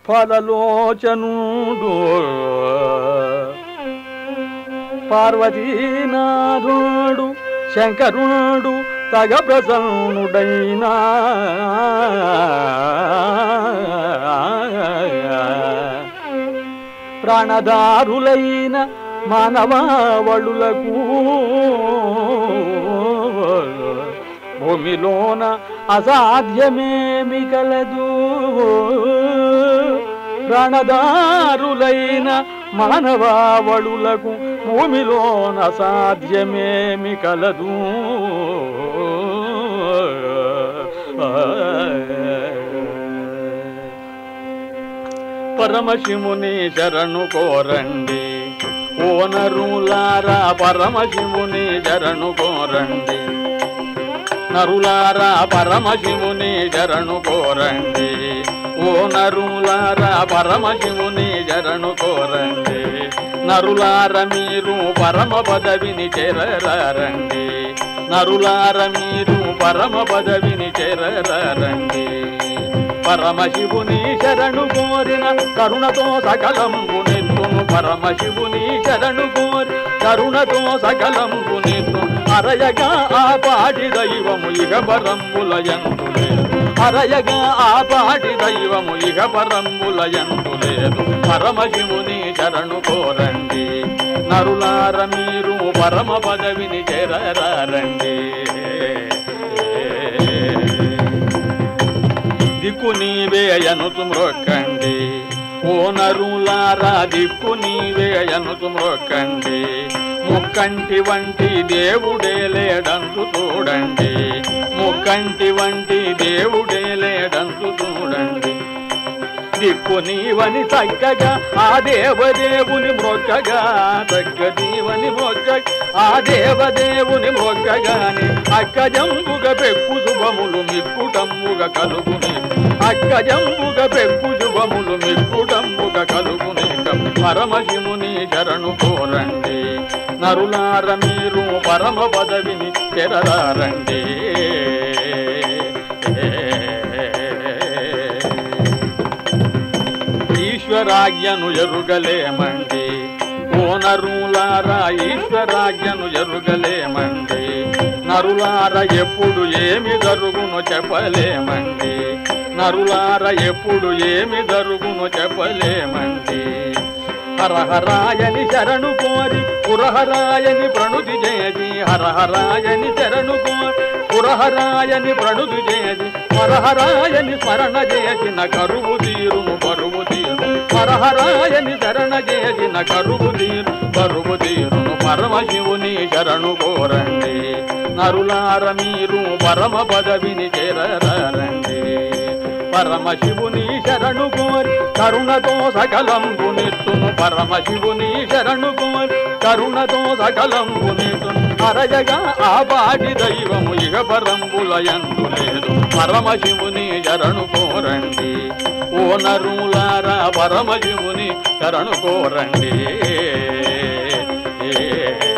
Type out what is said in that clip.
ఫలలోచనుడు పార్వతీనాథుడు శంకరుడు తగ ప్రసన్నుడైనా ప్రాణదారులైన మానవాళులకు భూమిలోన అసాధ్యమేమి కలదు. ప్రాణదారులైన మానవాళులకు భూమిలోన అసాధ్యమేమి కలదు. పరమశివుని శరణు కోరండి ఓ నరులారా, పరమశివుని శరణు కోరండి. నరులారా పరమశివుని శరణు కోరండి. ఓ నరులారా పరమశివుని శరణు కోరండి. నరులార మీరు పరమ పదవిని చేరరండి. నరులార మీరు పరమ పదవిని చేరరండి. పరమశివుని శరణు కోరిన కరుణతో సకలంబు నెత్తును. పరమశివుని శరణు కోరి కరుణతో సకలంబు నెత్తును. అరయగా ఆ పాటి దైవము ఇక పరంబుల యందు లేదు. అరయగా ఆ పాటి దైవము ఇక పరంబుల యందు లేదు. పరమశివుని శరణు కోరండి. నరులార మీరు పరమ పదవిని చేరరండి. దిక్కు నీవే అనుతు మ్రొక్కండి. ఓ నరులారా దిక్కు నీవే అనుతు మ్రొక్కండి. ముక్కంటి వంటి దేవుడే లేడంతు చూడండి. ముక్కంటి వంటి దేవుడే లేడంతు చూడండి. దిక్కు నీవని చక్కగా ఆ దేవదేవుని మొక్కగా, చక్క దీవని మొక్కగా ఆ దేవదేవుని మొక్కగాని అక్కజంబుగ పెక్కు శుభములు మిక్కుటంబుగ కలుగునే. అక్కజంబుగ పెక్కు శుభములు మిక్కుటంబుగ కలుగునే. పరమశివుని శరణు కోరండి. నరులార మీరు పరమ పదవిని చేరరండి. ఈశ్వరాజ్ఞను ఎరుగలేమండి. ఓ నరులారా ఈశ్వరాజ్ఞను ఎరుగలేమండి. నరులార ఎప్పుడు ఏమి జరుగునో చెప్పలేమండి. నరులార ఎప్పుడు ఏమి జరుగునో చెప్పలేమండి. హరహరాయని శరణు కోరి పురహరాయని ప్రణుతి చేసి. హరహరాయని శరణు కోరి పురహరాయని ప్రణుతి చేసి. హరహరాయని స్మరణ చేసిన కరువు తీరును బరువు తీరు. హరహరాయని శరణ చేసిన కరువు తీరు బరువు తీరును. పరమశివుని శరణు కోరండి. నరులార మీరు పరమ పదవిని చేరరండి. పరమశివుని శరణు కోరి కరుణతో సకలంబు నెత్తును. పరమశివుని శరణు కోరి కరుణతో సకలంబు నెత్తును. అరయగా ఆ పాటి దైవము ఇక పరంబుల యందు లేదు. పరమశివుని శరణు కోరండి. ఓ నరులారా పరమశివుని శరణు కోరండి.